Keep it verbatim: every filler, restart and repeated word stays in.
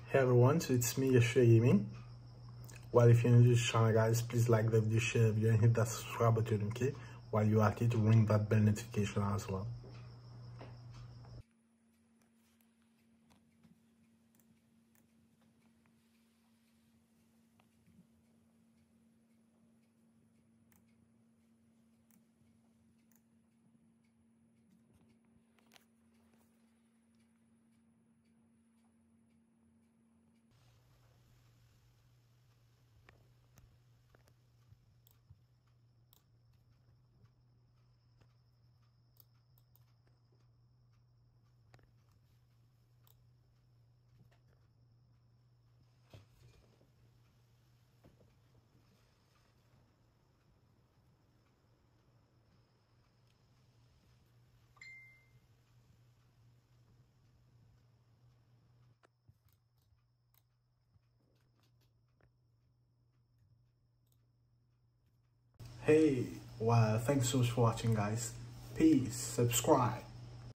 Hey everyone, so it's me, Yeshua Gaming. Well, if you're new to this channel, guys, please like the video, share the video, and hit that subscribe button, okay? While you're at it, ring that bell notification as well. Hey, well, thanks so much for watching, guys. Peace, subscribe.